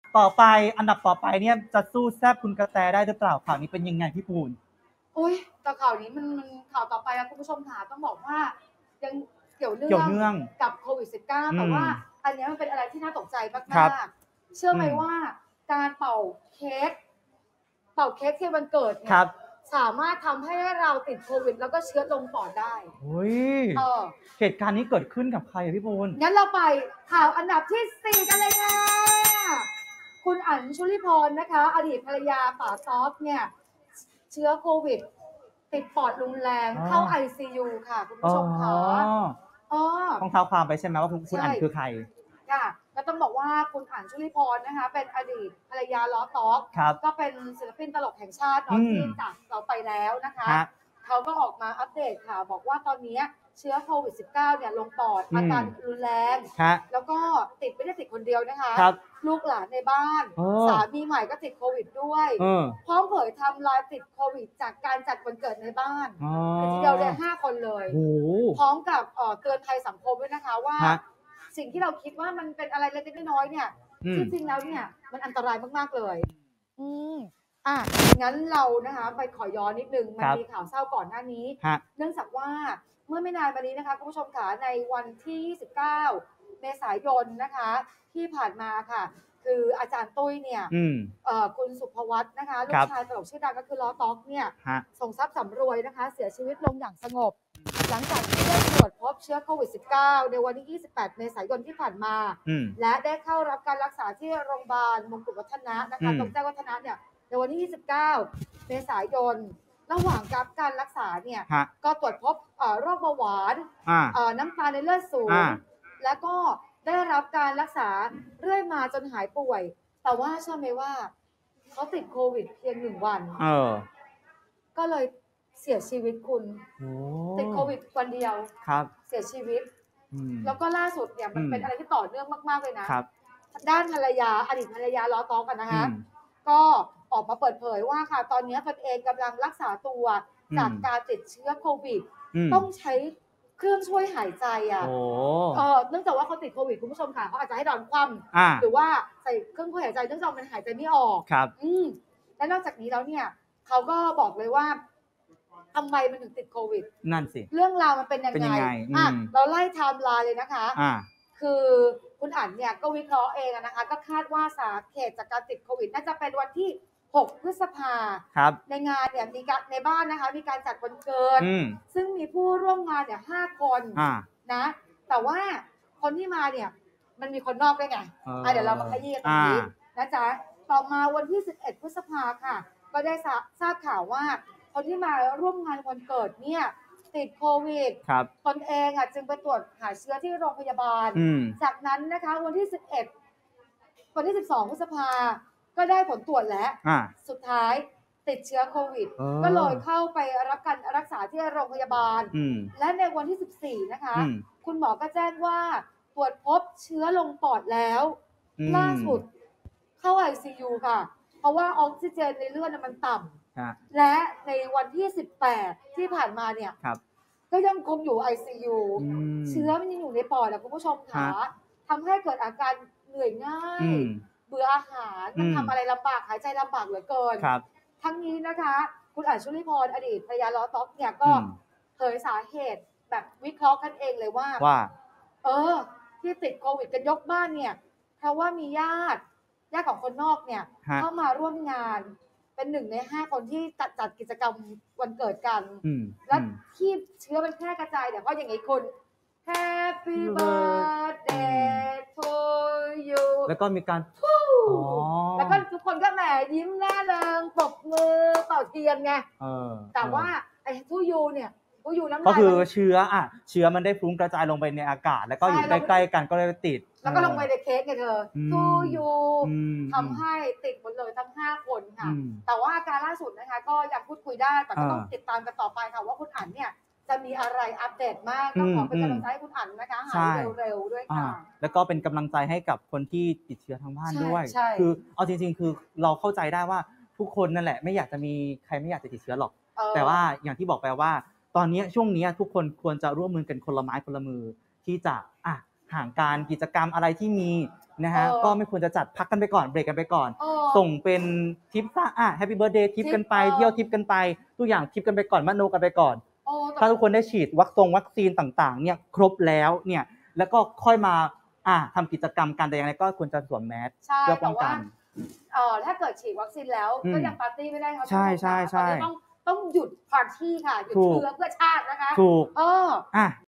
ต่อไปอันดับต่อไปเนี่ยจะสู้แซบคุณกระแตได้หรือเปล่าข่าวนี้เป็นยังไงพี่ปูนอุ้ยแต่ข่าวนี้มันข่าวต่อไปอะคุณผู้ชมค่ะต้องบอกว่ายังเกี่ยวเนื่เกี่ยวองเนื่องกับโควิด -19 แต่ว่าอืมอันนี้มันเป็นอะไรที่น่าตกใจครับมากๆเชื่อไหมอืมว่าการเป่าเค้กที่วันเกิดคเนี่ยรับสามารถทำให้เราติดโควิดแล้วก็เชื้อลงปอดได้โอ้ยเออเหตุการณ์นี้เกิดขึ้นกับใครอะพี่ปูนงั้นเราไปข่าวอันดับที่4กันเลยค่ะคุณอัญชุลิพรนะคะอดีตภรรยาป๋าต๊อบเนี่ยเชื้อโควิดติดปอดรุนแรงเข้า ICU ค่ะคุณอ๋อผู้ชมค่ะอ๋อต้องเท้าความไปใช่ไหมว่าคุณอั๋ใช่นคือใครค่ะก็ต้องบอกว่าคุณอัญชุลิพรนะคะเป็นอดีตภรรยาล้อต๊อกครับก็เป็นศิลปินตลกแห่งชาติอืเนาะมที่จากเราไปแล้วนะคะฮะเขาก็ออกมาอัปเดตค่ะบอกว่าตอนนี้เชื้อโควิด -19 เนี่ยลงปอดอืมอาการรุนแรงฮะแล้วก็ติดไม่ได้ติดคนเดียวนะคะครับลูกหลานในบ้านเออสามีใหม่ก็ติดโควิดด้วยเออพร้อมเผยไทม์ไลน์ติดโควิดจากการจัดวันเกิดในบ้านอ๋อติดทีเดียวเลย5 คนเลยโหพร้อมกับเตือนภัยสังคมด้วยนะคะว่าฮะสิ่งที่เราคิดว่ามันเป็นอะไรเล็กๆน้อยๆเนี่ยอืมที่จริงแล้วเนี่ยมันอันตรายมากๆเลยอืมอ่ะงั้นเรานะคะไปขอย้อนนิดนึงมันมีข่าวเศร้าก่อนหน้านี้ฮะเนื่องจากว่าเมื่อไม่นานมานี้นะคะคุณผู้ชมค่ะในวันที่29เมษายนนะคะที่ผ่านมาค่ะคืออาจารย์ตุ้ยเนี่ยอืมคุณสุภวัฒน์นะคะลูครับกชายตลกชื่อดังก็คือล้อต๊อกเนี่ยฮะส่งทรัพย์สำรวยนะคะเสียชีวิตลงอย่างสงบหลังจากที่ได้ตรวจพบเชื้อโควิด -19 ในวันที่28เมษายนที่ผ่านมาอืมและได้เข้ารับการรักษาที่โรงพยาบาลมงกุฎวัฒนะนะคะตรงแจ้งวัฒนะเนี่ยในวันที่29เมษายนระหว่างการรักษาเนี่ยฮะก็ตรวจพบโรคเบาหวานน้ำตาลในเลือดสูง แล้วก็ได้รับการรักษาเรื่อยมาจนหายป่วย แต่ว่าเชื่อไหมว่าเขาติดโควิดเพียง1 วันก็เลยเสียชีวิตคุณติดโควิดวันเดียวครับเสียชีวิตแล้วก็ล่าสุดเนี่ยมันเป็นอะไรที่ต่อเนื่องมากๆเลยนะครับด้านภรรยาอดีตภรรยาล้อต๊อกกันนะคะก็ออกมาเปิดเผยว่าค่ะตอนนี้ตนเองกำลังรักษาตัวจากการติดเชื้อโควิดต้องใช้เครื่องช่วยหายใจเนื่องจากว่าเขาติดโควิดคุณผู้ชมค่ะเขาอาจจะให้นอนคว่ำหรือว่าใส่เครื่องช่วยหายใจเนื่องจากมันหายใจไม่ออกครับและนอกจากนี้แล้วเนี่ยเขาก็บอกเลยว่าทำไมมันถึงติดโควิดนั่นสิเรื่องราวมันเป็นยังไงเราไล่ไทม์ไลน์เลยนะคะคือคุณอั๋นเนี่ยก็วิเคราะห์เองนะคะก็คาดว่าสาเหตุจากการติดโควิดน่าจะเป็นวันที่6 พฤษภาในงานเนี่ยมีการในบ้านนะคะมีการจัดวันเกิดซึ่งมีผู้ร่วมงานเนี่ย5 คนนะแต่ว่าคนที่มาเนี่ยมันมีคนนอกด้วยไงเดี๋ยวเรามาขยี้กันตรงนี้นะจ๊ะต่อมาวันที่11 พฤษภาค่ะก็ได้ทราบข่าวว่าคนที่มาร่วมงานวันเกิดเนี่ยติดโควิดตนเองจึงไปตรวจหาเชื้อที่โรงพยาบาลจากนั้นนะคะวันที่11วันที่12 พฤษภาก็ได้ผลตรวจแล้วสุดท้ายติดเชื้อโควิดก็เลยเข้าไปรับการรักษาที่โรงพยาบาลและในวันที่14นะคะคุณหมอก็แจ้งว่าตรวจพบเชื้อลงปอดแล้วล่าสุดเข้า ICU ค่ะเพราะว่าออกซิเจนในเลือดมันต่ำและในวันที่18ที่ผ่านมาเนี่ยก็ยังคงอยู่ ICU เชื้อมันยังอยู่ในปอดคุณผู้ชมค่ะทำให้เกิดอาการเหนื่อยง่ายเบื่ออาหารมันทำอะไรลำบากหายใจลำบากเหลือเกินทั้งนี้นะคะคุณอัญชุลิพรอดีตภรรยาล้อต๊อกเนี่ยก็เผยสาเหตุแบบวิเคราะห์กันเองเลยว่าที่ติดโควิดกันยกบ้านเนี่ยเพราะว่ามีญาติของคนนอกเนี่ยเข้ามาร่วมงานเป็น1 ใน 5คนที่จัดกิจกรรมวันเกิดกันและที่เชื้อมันแพร่กระจายเนี่ยเพราะอย่างนี้คุณ Happy birthday to you แล้วก็มีการแล้วก็ทุกคนก็แหมยิ้มแน่เริงปรบมือเป่าเทียนไงแต่ว่าไอ้ทูยูเนี่ยทูยูน้ำลายก็คือเชื้อมันได้ฟุ้งกระจายลงไปในอากาศแล้วก็อยู่ใกล้ๆกันก็เลยติดแล้วก็ลงไปในเค้กไงเธอทูยูทำให้ติดหมดเลยทั้ง5 คนค่ะแต่ว่าอาการล่าสุดนะคะก็ยังพูดคุยได้แต่ก็ต้องติดตามกันต่อไปค่ะว่าคุณอั๋นเนี่ยจะมีอะไรอัปเดตมากก็ขอเป็นกำลังใจให้คุณอั๋นนะคะหายเร็วๆด้วยค่ะแล้วก็เป็นกำลังใจให้กับคนที่ติดเชื้อทางบ้านด้วยคือเอาจริงๆคือเราเข้าใจได้ว่าทุกคนนั่นแหละไม่อยากจะมีใครไม่อยากจะติดเชื้อหรอกแต่ว่าอย่างที่บอกไปว่าตอนนี้ช่วงนี้ทุกคนควรจะร่วมมือกันคนละไม้คนละมือที่จะห่างการกิจกรรมอะไรที่มีนะฮะก็ไม่ควรจะจัดพักกันไปก่อนเบรกกันไปก่อนส่งเป็นทริปแฮปปี้เบิร์ธเดย์ทริปกันไปเที่ยวทริปกันไปทุกอย่างทริปกันไปก่อนมโนกันไปก่อนถ้าทุกคนได้ฉีดวัคซีนต่างๆเนี่ยครบแล้วเนี่ยแล้วก็ค่อยมาทำกิจกรรมกันแต่อย่างไรก็ควรจะสวมแมสเพื่อป้องกันถ้าเกิดฉีดวัคซีนแล้วก็ยังปาร์ตี้ไม่ได้เขาใช่ต้องหยุดปาร์ตี้ค่ะหยุดเชื้อเพื่อชาตินะคะถูก